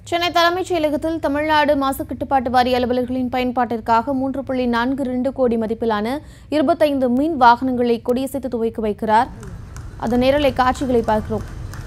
சென்னை தலைமைச் செயலகத்தில் தமிழ்நாடு மாசு கட்டுப்பாட்டு வாரிய அலுவலர்களின் பயன்பாட்டிற்காக 3.42 கோடி மதிப்பிலான 25 மின் வாகனங்களை கொடியசைத்து துவக்கி வைக்கிறார். அதன் நேரலை காட்சிகளை பார்க்கிறோம்.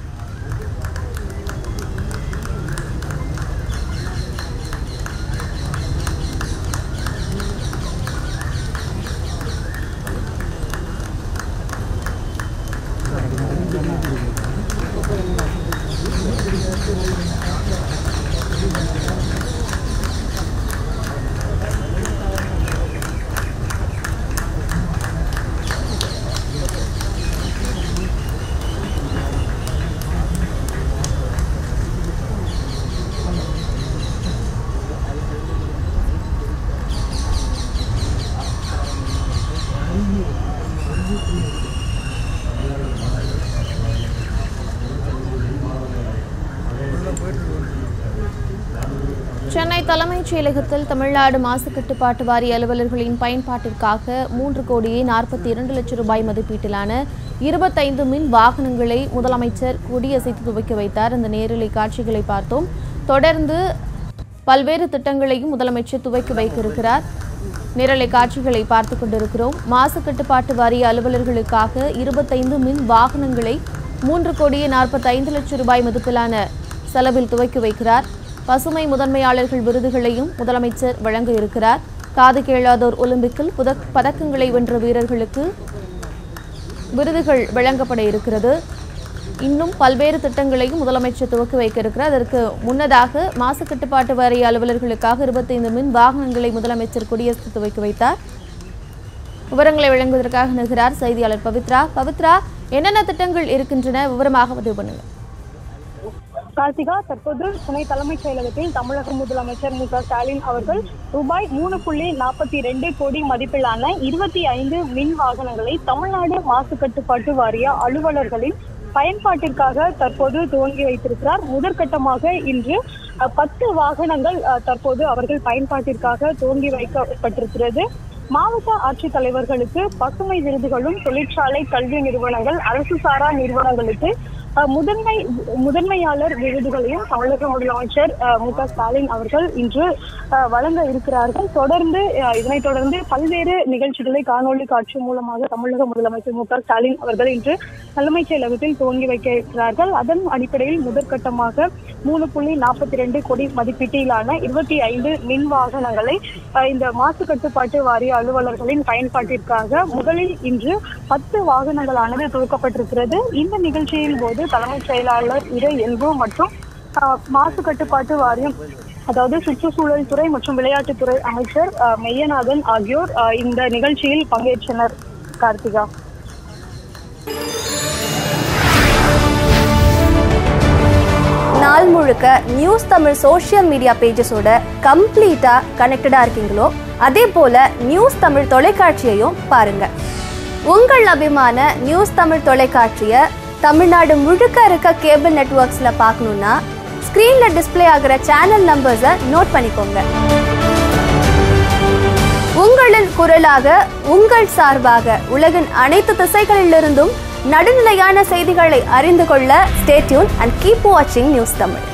சென்னை தலைமைச் செயலகத்தில் தமிழ்நாடு மாசு கட்டுப்பாட்டு வாரிய அலுவலர்களின் பயன்பாட்டிற்காக 3.42 லட்சம் ரூபாய் மதிப்பீட்டிலான 25 மின் வாகனங்களை முதலமைச்சர் கொடியசைத்து துவக்கி வைத்தார். இந்த நேரலை காட்சிகளை பார்த்தோம். தொடர்ந்து பல்வேறு திட்டங்களையும் முதலமைச்சர் துவக்கி வைக்க இருக்கிறார். நேரலை காட்சிகளை பார்த்து கொண்டிருக்கிறோம். மாசு கட்டுப்பாட்டு வாரிய அலுவலர்களுக்காக 25 மின் வாகனங்களை 3.45 லட்சம் ரூபாய் மதிப்பிலான செலவில் துவக்கி வைக்கிறார். பசுமை முதன்மையாளர்கள் விருதுகளையும் முதலமைச்சர் வழங்க இருக்கிறார். காது கேளாதோர் ஒலிம்பிக்கில் பதக்கங்களை வென்ற வீரர்களுக்கு விருதுகள் வழங்கப்பட இருக்கிறது. இன்னும் பல்வேறு திட்டங்களையும் முதலமைச்சர் துவக்கி வைக்க இருக்கிறார். அதற்கு முன்னதாக மாசு கட்டுப்பாட்டு வாரிய அலுவலர்களுக்காக 25 மின் வாகனங்களை முதலமைச்சர் கொடியசைத்து துவக்கி வைத்தார். விவரங்களை வழங்குவதற்காக நிற்கிறார் செய்தியாளர் பவித்ரா. என்னென்ன திட்டங்கள் இருக்கின்றன, விவரமாக பதிவு பண்ணுங்க. கார்த்திகா, தற்போது சென்னை தலைமைச் செயலகத்தில் தமிழக முதலமைச்சர் மு க ஸ்டாலின் அவர்கள் ரூபாய் 3.42 கோடி மதிப்பிலான 25 மின் வாகனங்களை தமிழ்நாடு மாசு கட்டுப்பாட்டு வாரிய அலுவலர்களின் பயன்பாட்டிற்காக தற்போது துவங்கி வைத்திருக்கிறார். முதற்கட்டமாக இன்று 10 வாகனங்கள் தற்போது அவர்கள் பயன்பாட்டிற்காக துவங்கி வைக்கப்பட்டிருக்கிறது. மாவட்ட ஆட்சித்தலைவர்களுக்கு பசுமை விருதுகளும், தொழிற்சாலை கல்வி நிறுவனங்கள், அரசு சாரா நிறுவனங்களுக்கு முதன்மையாளர் விருதுகளையும் தமிழக முதலமைச்சர் மு க ஸ்டாலின் அவர்கள் இன்று வழங்க இருக்கிறார்கள். இதனைத் தொடர்ந்து பல்வேறு நிகழ்ச்சிகளை காணொலி காட்சி மூலமாக தமிழக முதலமைச்சர் மு க ஸ்டாலின் அவர்கள் இன்று தலைமைச் செயலகத்தில் துவங்கி வைக்க இருக்கிறார்கள். அதன் அடிப்படையில் முதற்கட்டமாக 3.42 கோடி மதிப்பீட்டிலான 25 மின் வாகனங்களை இந்த மாசு கட்டுப்பாட்டு வாரிய அலுவலர்களின் பயன்பாட்டிற்காக முதலில் இன்று 10 வாகனங்களானது துவக்கப்பட்டிருக்கிறது. இந்த நிகழ்ச்சியின் போது தலைமைச் செயலாளர் இறையன்பு மற்றும் மாசு கட்டுப்பாட்டு வாரியம், அதாவது சுற்றுச்சூழல் துறை மற்றும் விளையாட்டுத்துறை அமைச்சர் மெய்யநாதன் ஆகியோர் இந்த நிகழ்ச்சியில் பங்கேற்றனர். கார்த்திகா, நாள் முழுக்க நியூஸ் தமிழ் சோஷியல் மீடியா பேஜஸோட கம்ப்ளீட்டா கனெக்டடா இருக்கீங்களோ, அதே போல நியூஸ் தமிழ் தொலைக்காட்சியையும் பாருங்க. உங்கள் அபிமான நியூஸ் தமிழ் தொலைக்காட்சியை தமிழ்நாடு முழுக்க இருக்க கேபிள் நெட்வொர்க்ஸ்ல பார்க்கணும்னா ஸ்கிரீன்ல டிஸ்பிளே ஆகிற சேனல் நம்பர்ஸை நோட் பண்ணிக்கோங்க. உங்களின் குரலாக, உங்கள் சார்பாக உலகின் அனைத்து திசைகளிலிருந்தும் நடுநிலையான செய்திகளை அறிந்து கொள்ள ஸ்டே டியூன் அண்ட் கீப் வாட்சிங் நியூஸ் தமிழ்.